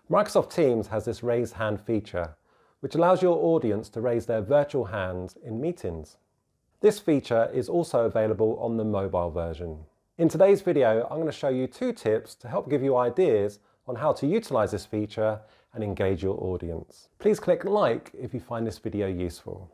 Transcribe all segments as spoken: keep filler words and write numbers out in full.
Microsoft Teams has this raised hand feature, which allows your audience to raise their virtual hands in meetings. This feature is also available on the mobile version. In today's video, I'm going to show you two tips to help give you ideas on how to utilize this feature and engage your audience. Please click like if you find this video useful.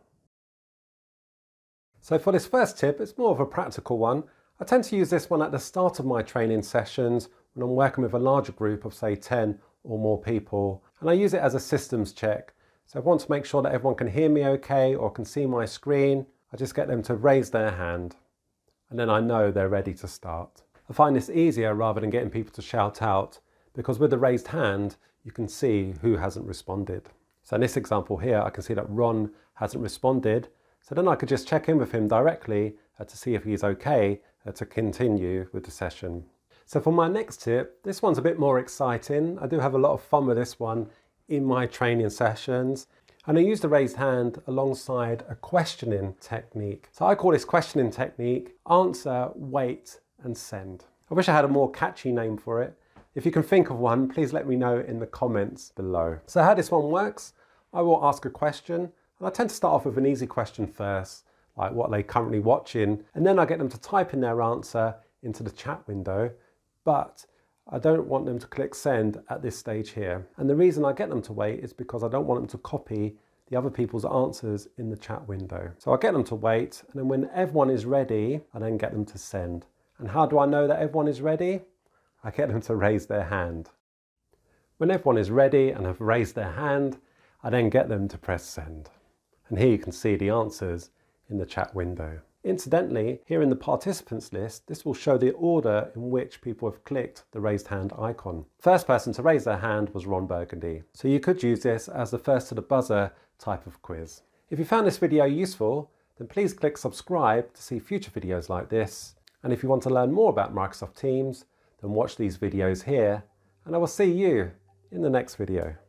So for this first tip, it's more of a practical one. I tend to use this one at the start of my training sessions when I'm working with a larger group of say ten or more people, and I use it as a systems check. So if I want to make sure that everyone can hear me okay or can see my screen, I just get them to raise their hand, and then I know they're ready to start. I find this easier rather than getting people to shout out, because with the raised hand, you can see who hasn't responded. So in this example here, I can see that Ron hasn't responded, so then I could just check in with him directly uh, to see if he's okay uh, to continue with the session. So for my next tip, this one's a bit more exciting. I do have a lot of fun with this one in my training sessions. And I use the raised hand alongside a questioning technique. So I call this questioning technique answer, wait, and send. I wish I had a more catchy name for it. If you can think of one, please let me know in the comments below. So how this one works, I will ask a question, and I tend to start off with an easy question first, like what they're currently watching, and then I get them to type in their answer into the chat window. But I don't want them to click send at this stage here. And the reason I get them to wait is because I don't want them to copy the other people's answers in the chat window. So I get them to wait, and then when everyone is ready, I then get them to send. And how do I know that everyone is ready? I get them to raise their hand. When everyone is ready and have raised their hand, I then get them to press send. And here you can see the answers in the chat window. Incidentally, here in the participants list, this will show the order in which people have clicked the raised hand icon. First person to raise their hand was Ron Burgundy. So you could use this as the first to the buzzer type of quiz. If you found this video useful, then please click subscribe to see future videos like this. And if you want to learn more about Microsoft Teams, then watch these videos here, and I will see you in the next video.